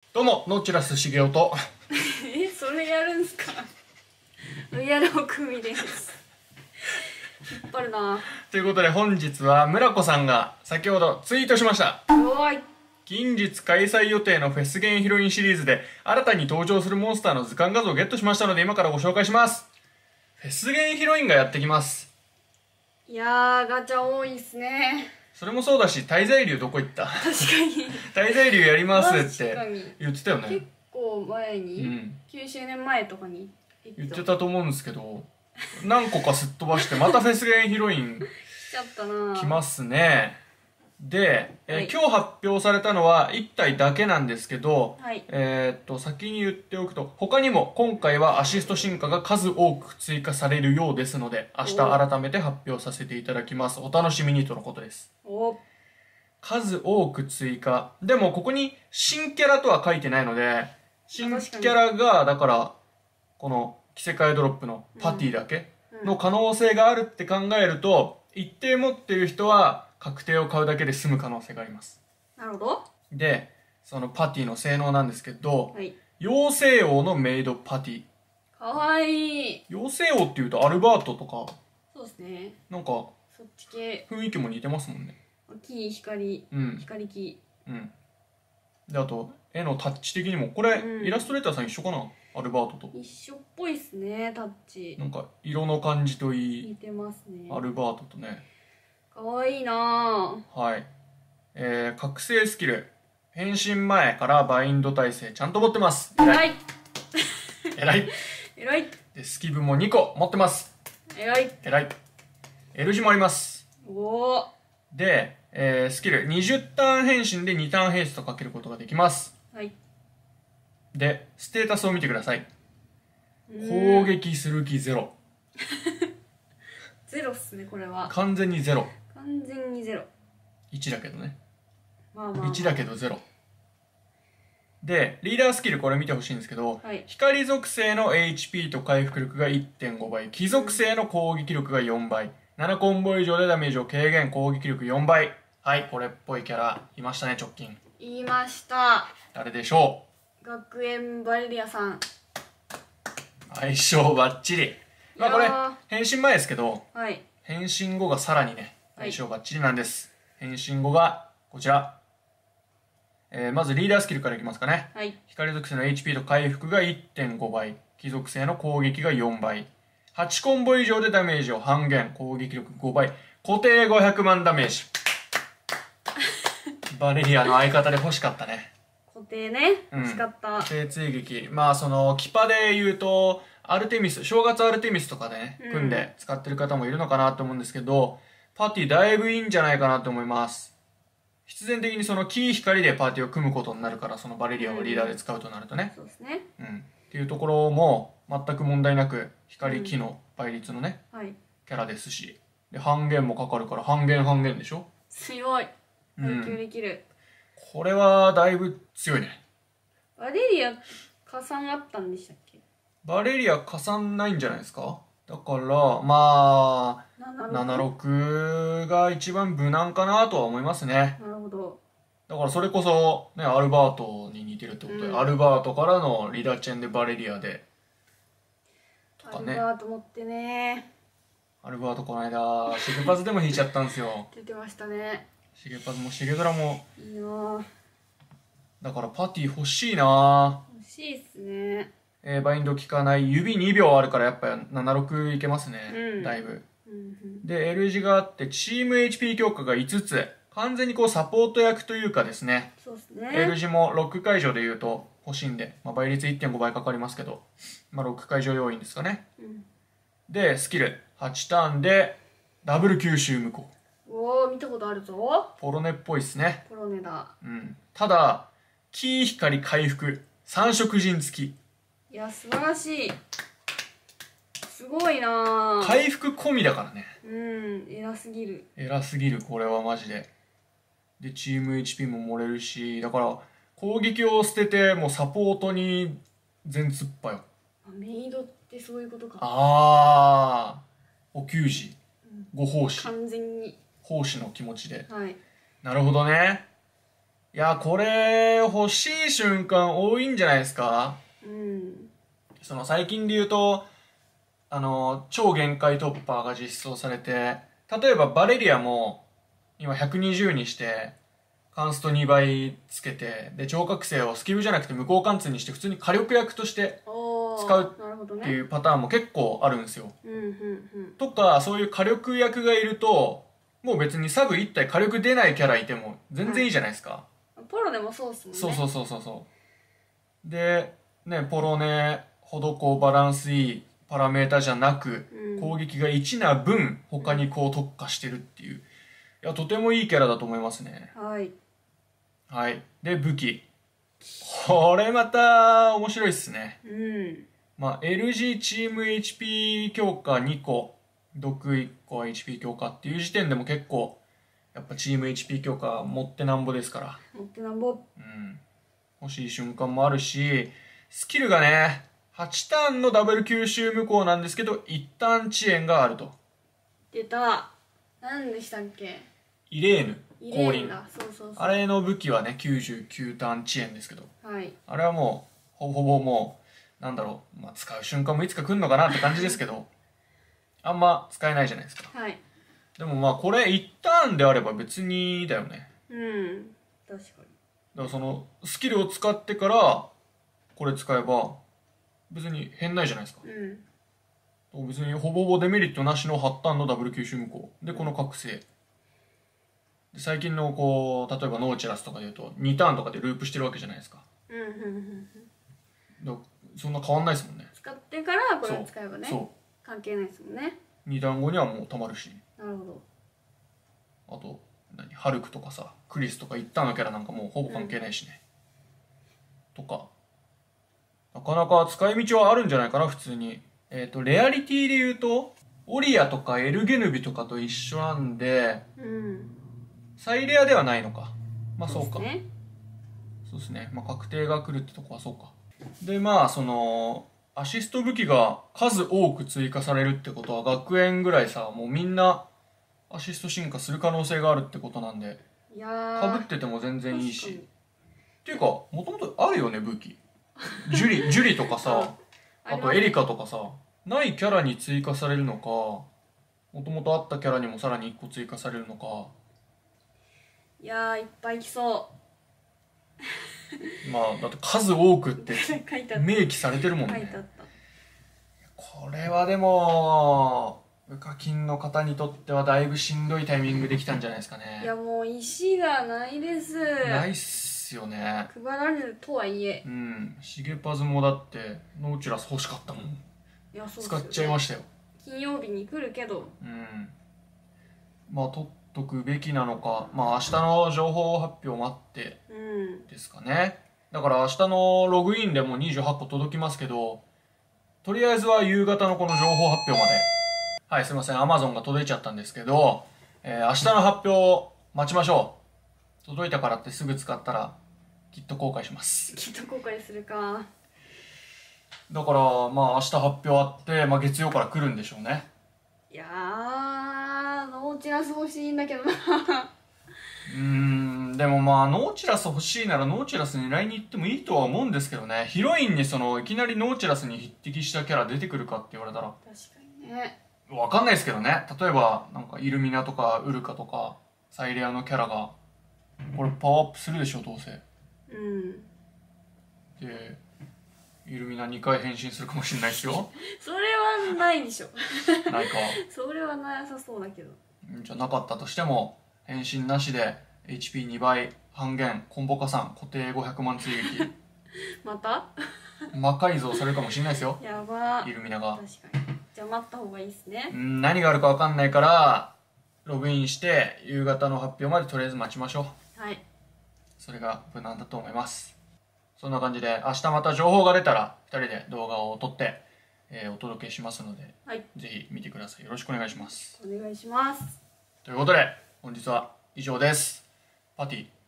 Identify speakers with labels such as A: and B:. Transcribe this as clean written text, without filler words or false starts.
A: どうも、ノッチラス茂雄と。
B: それやるんすか。やるおくみです。引っ張るな。
A: ということで本日は村子さんが先ほどツイートしました。
B: おーい。
A: 近日開催予定のフェスゲンヒロインシリーズで新たに登場するモンスターの図鑑画像をゲットしましたので今からご紹介します。フェスゲンヒロインがやってきます。
B: いやー、ガチャ多いっすね。
A: それもそうだし、滞在竜どこ行った？
B: 確かに。
A: 滞在竜やりますって
B: 確かに
A: 言ってたよね。
B: 結構前に、9周年前とかに
A: 言ってたと思うんですけど、何個かすっ飛ばしてまたフェスゲンヒロイン
B: 来ちゃったな。
A: 来ますね。で、
B: はい
A: 今日発表されたのは1体だけなんですけど、
B: はい。
A: 先に言っておくと、他にも今回はアシスト進化が数多く追加されるようですので、明日改めて発表させていただきます。お楽しみにとのことです。
B: お。
A: 数多く追加。でもここに新キャラとは書いてないので、新キャラが、だから、この着せ替えドロップのパティだけの可能性があるって考えると、一定持ってる人は確定を買うだけで済む可能性があります。
B: なるほど。
A: で、そのパティの性能なんですけど、
B: はい。
A: 妖精王のメイドパティ。
B: かわいい。
A: 妖精王っていうとアルバートとか、
B: そうですね。
A: なんか
B: そっち系。
A: 雰囲気も似てますもんね。
B: 木、光、光木。
A: で、あと、絵のタッチ的にも、これ、イラストレーターさん一緒かな、アルバートと。
B: 一緒っぽいっすね、タッチ。
A: なんか、色の感じといい。
B: 似てますね。
A: アルバートとね。
B: かわいいなぁ。
A: はい。覚醒スキル。変身前からバインド耐性ちゃんと持ってます。
B: 偉い。
A: 偉い。
B: 偉い。
A: で、スキブも2個持ってます。
B: 偉い。
A: 偉い。L 字もあります。
B: おー。
A: で、スキル20ターン変身で2ターンヘイストかけることができます。
B: はい。
A: で、ステータスを見てください。攻撃する気ゼロ。
B: ゼロっすね、これは。
A: 完全にゼロ。
B: 完全にゼロ。
A: 1だけどね。
B: まあまあ、
A: 1だけどゼロ。で、リーダースキルこれ見てほしいんですけど、
B: はい、
A: 光属性の HP と回復力が 1.5 倍、木属性の攻撃力が4倍、7コンボ以上でダメージを軽減、攻撃力4倍。はい、これっぽいキャラいましたね、直近。
B: 言いました。
A: 誰でしょ
B: う。学園バレリアさん。
A: 相性バッチリ。まあこれ、変身前ですけど、
B: はい、
A: 変身後がさらにね、相性バッチリなんです。変身後が、こちら。まずリーダースキルからいきますかね。
B: はい、
A: 光属性の HP と回復が 1.5 倍、木属性の攻撃が4倍、8コンボ以上でダメージを半減、攻撃力5倍、固定500万ダメージ。バレリアの相方で欲しかったね。
B: 固定ね、欲しかった。
A: 固定追撃。まあその、キパで言うと、アルテミス、正月アルテミスとかでね、組んで使ってる方もいるのかなと思うんですけど、パティだいぶいいんじゃないかなと思います。必然的にそのキー光でパーティーを組むことになるから、そのバレリアをリーダーで使うとなるとね。
B: そうですね。
A: っていうところも全く問題なく、光木の倍率のね、キャラですし。で、半減もかかるから半減半減でしょ。
B: 強い。耐久できる。
A: これはだいぶ強いね。
B: バレリア加算あったんでしたっけ？
A: バレリア加算ないんじゃないですか。だからまあ76が一番無難かなとは思いますね。
B: なるほど。
A: だからそれこそね、アルバートに似てるってことで、アルバートからのリダチェンでバレリアで
B: とかね。アルバート持ってね。
A: アルバートこの間シゲパズでも引いちゃったんですよ。
B: 出てましたね。
A: シゲパズもシゲドラも
B: いいな。
A: だからパティ欲しいな。
B: 欲しいっすね。
A: バインド効かない指2秒あるからやっぱ76いけますね、だいぶ。で L 字があってチーム HP 強化が5つ、完全にこうサポート役というかですね。
B: そうですね。
A: L 字もロック解除で言うと欲しいんで、まあ、倍率 1.5 倍かかりますけど、まあ、ロック解除要因ですかね。でスキル8ターンでダブル吸収無効。
B: おお、見たことあるぞ。
A: ポロネっぽいっすね。
B: ポロネだ。
A: ただキー光回復3色陣付き。
B: いや、素晴らしい。すごいな。
A: 回復込みだからね。
B: 偉すぎる。
A: 偉すぎる、これはマジで。で、チーム HP も盛れるし、だから、攻撃を捨てて、もうサポートに全突っ張よ。
B: メイドってそういうことか。
A: お給仕。ご奉仕。
B: 完全に。
A: 奉仕の気持ちで。
B: はい。
A: なるほどね。 いや、これ欲しい瞬間多いんじゃないですか。
B: うん。
A: その最近で言うと、超限界突破が実装されて、例えばバレリアも今120にして、カンスト2倍つけて、で、超覚醒をスキルじゃなくて無効貫通にして普通に火力役として使うっていうパターンも結構あるんですよ。
B: うんうんうん。
A: とか、そういう火力役がいると、もう別にサブ1体火力出ないキャラいても全然いいじゃないですか。
B: ポロでもそうっすもんね。
A: そう。で、ね、ポロネほどこうバランスいいパラメータじゃなく、攻撃が1な分、他にこう特化してるっていう。いや、とてもいいキャラだと思いますね。
B: はい。
A: はい。で、武器。これまた面白いっすね。
B: うん。
A: まあ、LG チーム HP 強化2個、毒1個 HP 強化っていう時点でも結構、やっぱチーム HP 強化持ってなんぼですから。
B: 持ってなんぼ。
A: うん。欲しい瞬間もあるし、スキルがね、8ターンのダブル吸収無効なんですけど、1ターン遅延があると。
B: 出た。何でしたっけ？
A: イレーヌ。
B: 降臨だ。そう。
A: あれの武器はね、99ターン遅延ですけど。
B: はい。
A: あれはもう、ほぼもう、なんだろう、まあ、使う瞬間もいつか来るのかなって感じですけど、あんま使えないじゃないですか。
B: はい。
A: でもまあ、これ1ターンであれば別にだよね。
B: うん。確かに。
A: だからその、スキルを使ってから、これ使えば、別に変ないじゃないですか。
B: うん。
A: 別にほぼデメリットなしの8ターンのダブル吸収無効。で、この覚醒。で最近のこう、例えばノーチラスとかで言うと、2ターンとかでループしてるわけじゃないですか。だそんな変わんないですもんね。
B: 使ってからこれを使えばね。
A: そう。
B: 関係ないですもんね。
A: 2ターン後にはもう溜まるし。
B: なるほど。
A: あと、ハルクとかさ、クリスとか1ターンのキャラなんかもうほぼ関係ないしね。とか。なかなか使い道はあるんじゃないかな、普通に。レアリティで言うと、オリアとかエルゲヌビとかと一緒なんで、最レアではないのか。まあそうか。そうですね。まあ確定が来るってとこはそうか。で、まあその、アシスト武器が数多く追加されるってことは学園ぐらいさ、もうみんなアシスト進化する可能性があるってことなんで、かぶってても全然いいし。っていうか、もともとあるよね、武器。ジュリとかさ、あとエリカとかさ、ないキャラに追加されるのか、もともとあったキャラにもさらに1個追加されるのか。
B: いやー、いっぱい来そう。
A: まあ、だって数多くって明記されてるもんね。
B: 書いてあった。
A: これはでも、無課金の方にとってはだいぶしんどいタイミングできたんじゃないですかね。
B: いやもう石がないです。
A: ないっすよね。
B: 配られるとはいえ。
A: うん。シゲパズもだって、ノーチュラス欲しかったもん。
B: いや、そうですよね。
A: 使っちゃいましたよ。
B: 金曜日に来るけど。
A: うん。まあ、取っとくべきなのか。まあ、明日の情報発表待ってですかね。だから明日のログインでも28個届きますけど、とりあえずは夕方のこの情報発表まで。はい、すいません。Amazon が届いちゃったんですけど、明日の発表待ちましょう。届いたからってすぐ使ったら、きっと後悔します。
B: きっと後悔するか。
A: だから、まあ明日発表あって、まあ月曜から来るんでしょうね。
B: いやー、ノーチラス欲しいんだけどな。
A: でもまあ、ノーチラス欲しいならノーチラス狙いに行ってもいいとは思うんですけどね。ヒロインにその、いきなりノーチラスに匹敵したキャラ出てくるかって言われたら。
B: 確かにね。
A: わかんないですけどね。例えば、なんかイルミナとかウルカとか、サイレアのキャラが、これパワーアップするでしょ、どうせ。で、イルミナ2回変身するかもしれないですよ。
B: それはないでしょ。
A: ないか。
B: それはなさそうだけど。
A: じゃなかったとしても、変身なしで HP2 倍半減コンボ加算固定500万追撃
B: また
A: 魔改造されるかもしれないですよ。
B: やば。
A: イルミナが。
B: 確かに。じゃあ待った方がいいですね。
A: 何があるか分かんないからログインして夕方の発表までとりあえず待ちましょう。
B: はい。
A: それが無難だと思います。そんな感じで明日また情報が出たら2人で動画を撮って、お届けしますので、
B: はい、
A: ぜひ見てください。よろしくお願いします。
B: お願いします。
A: ということで本日は以上です。パティ